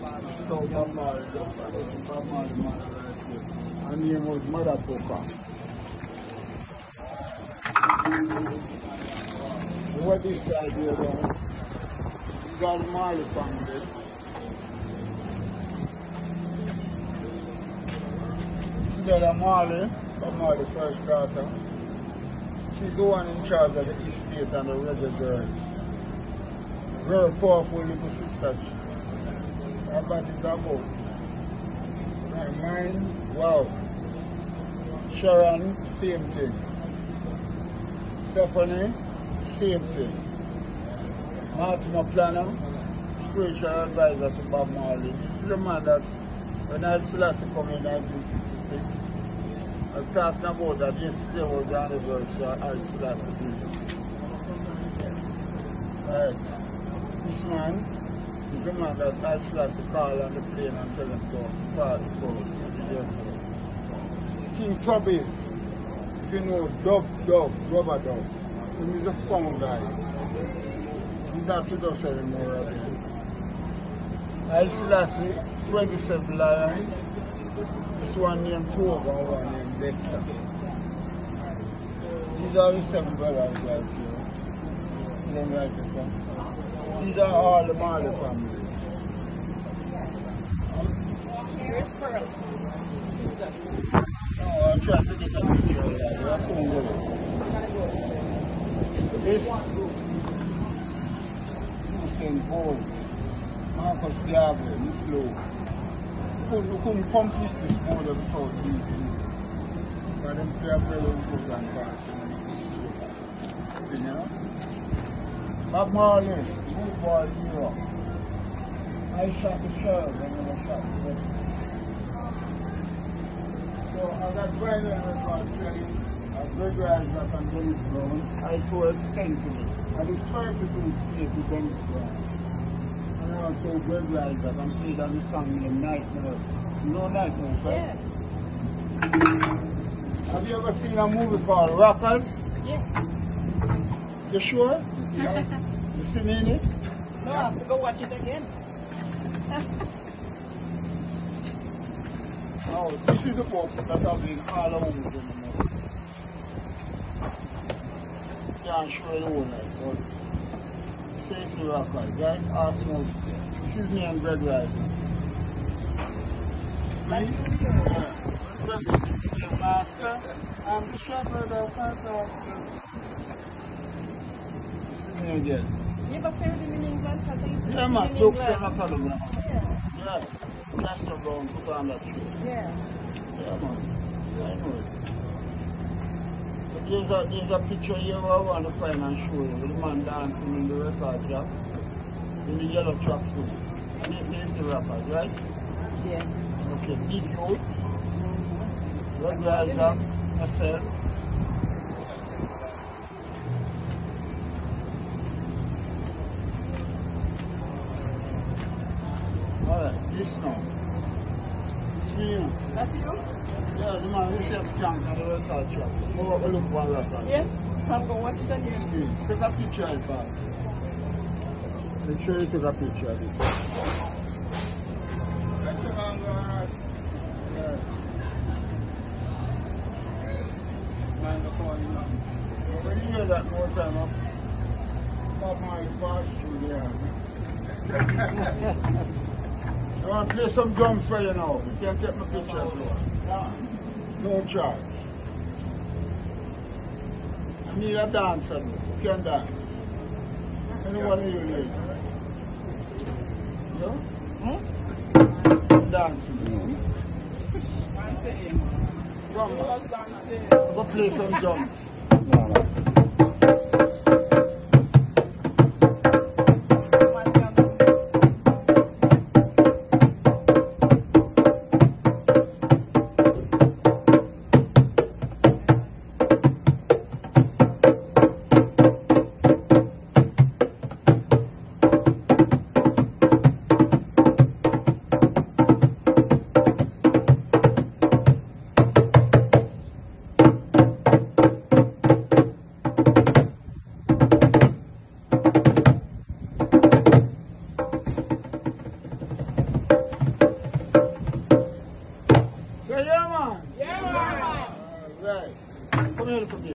Bob Marley, Bob Marley man right here. Her name was Mother Poker. What this side here then? You got the Marley family. She got a Marley, Bob Marley's first daughter. She's the one in charge of the estate and the reggae girls. Very powerful little sister. Her body's about. Her mind, wow. Sharon, same thing. Stephanie, same thing. Martin Planner, spiritual advisor to Bob Marley. This is the man that when Haile Selassie came in 1966, I was talking about that yesterday was the anniversary of Haile Selassie building. Right. This man is the man that Haile Selassie called on the plane and tell him to part the boat at the airport. King Tubby's, if you know Robert Dub, he's a fun guy. He's not with us anymore again. Haile Selassie, 27 lion. This one named Toga and one named Nesta. These are the 7 brothers right here. You don't like this one? These are all the Marley family. Here's Pearl. Sister. No, I'm trying to get a picture of that. That's so good. This Usain Bolt, Marcus Garvey, Miss Lowe. We couldn't complete this border without these people. But them play a very important part in the history. You know? Bob Marley, good boy hero. I shot the sheriff and never shot the rest. So I got Brian record selling a great rise back on Dennis Brown. I saw extensively. And it's 32 states with Dennis Brown. And also great rise back and played on the song in the Nightmare. You know Nightmare, right? Yeah. Have you ever seen a movie called Rockers? Yeah. You sure? Yeah. You seen in it? No, I have to go watch it again. Oh, this is the book that I've been all over the world. Can't show it all like, but it says the Rockers, right? Arsenal. This is me and Greg Rising. That's Yeah. 26 year master. I'm the shepherd of my pastor. This is me again. You ever played in England? Because I used to Yeah, man, in books England. and a telegram. Yeah. Yeah. Pastor Brown put on that show. Yeah. Yeah, man. Yeah, I know it. But there's a picture here I want to find and show you with the man dancing in the record shop in the yellow tracksuit. And this is the record, right? Yeah. Okay, big youth, Red Riser, myself. Alright, this now. It's me. That's you? Yeah, the man who says skank on the record shop. Go look for a record. Yes. I'm going to watch it again. Screen. Take a picture of it. Make sure you take a picture of it. That's a man, yeah. When you hear that more time up, Bob Marley passed through there. I want to play some drums for you now. You can take my picture of it. No charge. I need a dancer. You can dance. Anyone you need. Yeah? Dancing. Come on. Go play some drums. say yeah, man? Yeah, man. All right. Come here, look at me.